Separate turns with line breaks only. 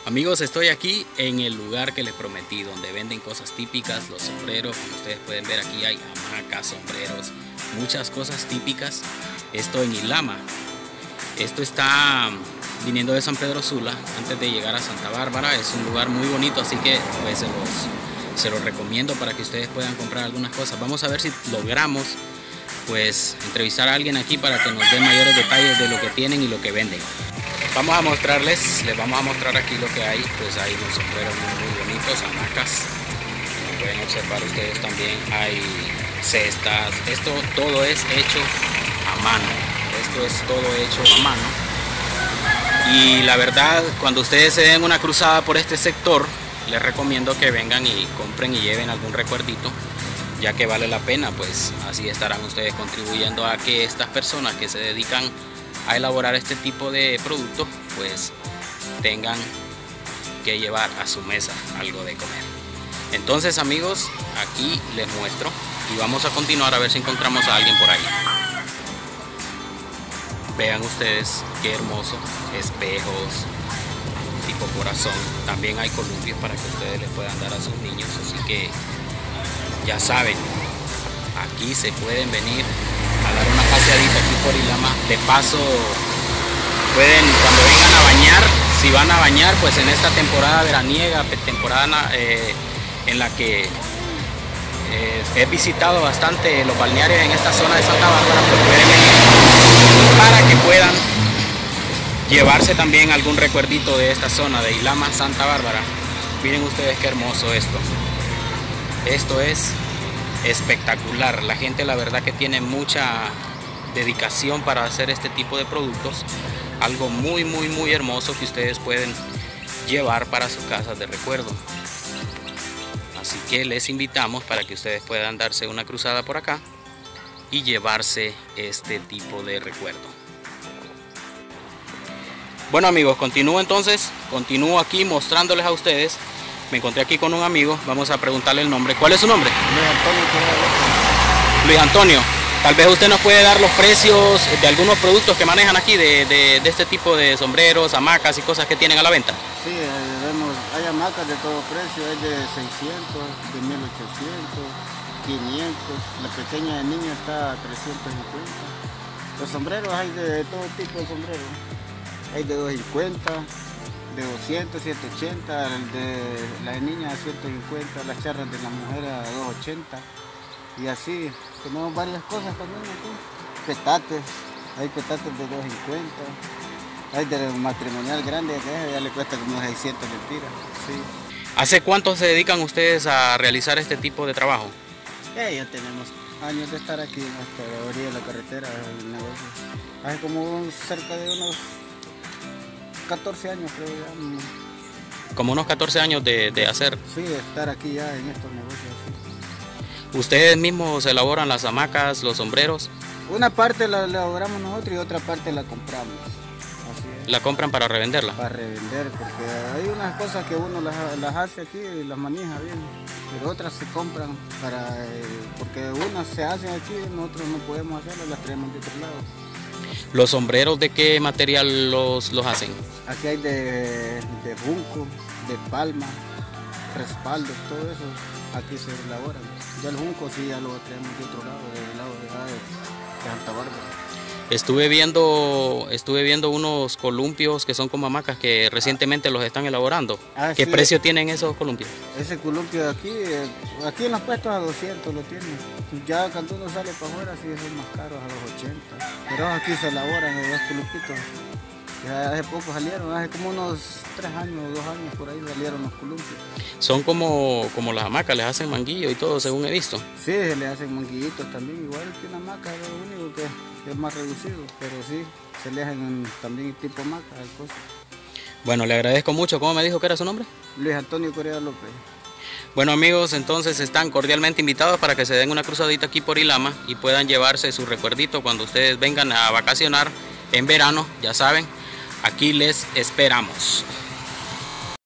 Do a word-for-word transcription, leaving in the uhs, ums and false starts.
Amigos, estoy aquí en el lugar que les prometí, donde venden cosas típicas, los sombreros. Como ustedes pueden ver, aquí hay hamacas, sombreros, muchas cosas típicas. Esto en Ilama. Esto está viniendo de San Pedro Sula, antes de llegar a Santa Bárbara. Es un lugar muy bonito, así que pues se los, se los recomiendo para que ustedes puedan comprar algunas cosas. Vamos a ver si logramos pues entrevistar a alguien aquí para que nos dé mayores detalles de lo que tienen y lo que venden. Vamos a mostrarles, les vamos a mostrar aquí lo que hay. Pues hay unos sombreros muy, muy bonitos, hamacas. Como pueden observar ustedes también hay cestas. Esto todo es hecho a mano. Esto es todo hecho a mano. Y la verdad, cuando ustedes se den una cruzada por este sector, les recomiendo que vengan y compren y lleven algún recuerdito, ya que vale la pena. Pues así estarán ustedes contribuyendo a que estas personas que se dedican a elaborar este tipo de productos pues tengan que llevar a su mesa algo de comer. Entonces, amigos, aquí les muestro y vamos a continuar a ver si encontramos a alguien por ahí. Vean ustedes qué hermoso, espejos tipo corazón. También hay columpios para que ustedes les puedan dar a sus niños, así que ya saben, aquí se pueden venir a dar una paseadita aquí por Ilama. De paso, pueden, cuando vengan a bañar, si van a bañar, pues en esta temporada veraniega, temporada eh, en la que eh, he visitado bastante los balnearios en esta zona de Santa Bárbara, pues pueden venir para que puedan llevarse también algún recuerdito de esta zona de Ilama, Santa Bárbara. Miren ustedes qué hermoso esto. Esto es espectacular. La gente, la verdad, que tiene mucha dedicación para hacer este tipo de productos. Algo muy muy muy hermoso que ustedes pueden llevar para sus casas de recuerdo. Así que les invitamos para que ustedes puedan darse una cruzada por acá y llevarse este tipo de recuerdo. Bueno, amigos, continúo entonces, continúo aquí mostrándoles a ustedes. Me encontré aquí con un amigo, vamos a preguntarle el nombre. ¿Cuál es su nombre?
Luis Antonio.
Luis Antonio, tal vez usted nos puede dar los precios de algunos productos que manejan aquí, de, de, de este tipo de sombreros, hamacas y cosas que tienen a la venta.
Sí, vemos, hay hamacas de todo precio, hay de seiscientos, de mil ochocientos, quinientos, la pequeña de niño está a trescientos cincuenta. Los sombreros hay de todo tipo de sombreros, hay de doscientos cincuenta. De doscientos, ciento ochenta, el de la de niña a ciento cincuenta, las charras de la mujer a doscientos ochenta y así. Tenemos varias cosas también aquí. Petates, hay petates de doscientos cincuenta, hay de matrimonial grande, que ya le cuesta como seiscientos lempiras. Sí.
¿Hace cuánto se dedican ustedes a realizar este tipo de trabajo?
Eh, ya tenemos años de estar aquí hasta la orilla de la carretera, el negocio. Hace como cerca de unos catorce años, creo ya.
Como unos catorce años de, de hacer.
Sí, de estar aquí ya en estos negocios. Sí.
¿Ustedes mismos elaboran las hamacas, los sombreros?
Una parte la elaboramos nosotros y otra parte la compramos. Así es.
¿La compran para revenderla?
Para revender, porque hay unas cosas que uno las, las hace aquí y las maneja bien, pero otras se compran para, eh, porque unas se hacen aquí y nosotros no podemos hacerlas, las traemos de otro lado.
¿Los sombreros de qué material los, los hacen?
Aquí hay de, de junco, de palma, respaldos, todo eso aquí se elaboran. Ya el junco sí ya lo traemos de otro lado, del lado de, de, de Santa Bárbara.
Estuve viendo, estuve viendo unos columpios que son como hamacas que recientemente los están elaborando.
Ah,
¿Qué
sí.
precio tienen esos columpios?
Ese columpio de aquí, eh, aquí en los puestos a doscientos lo tienen. Ya cuando uno sale para afuera sí son más caros, a los ochenta. Pero aquí se elaboran los dos columpitos. Ya hace poco salieron, hace como unos tres años o dos años por ahí salieron los columpios.
Son como, como las hamacas, les hacen manguillo y todo, según he visto.
Sí, se le hacen manguillitos también, igual que una hamaca, es lo único que, que es más reducido, pero sí, se le hacen también tipo hamaca, cosas.
Bueno, le agradezco mucho. ¿Cómo me dijo que era su nombre?
Luis Antonio Correa López.
Bueno, amigos, entonces están cordialmente invitados para que se den una cruzadita aquí por Ilama y puedan llevarse su recuerdito cuando ustedes vengan a vacacionar en verano. Ya saben, aquí les esperamos.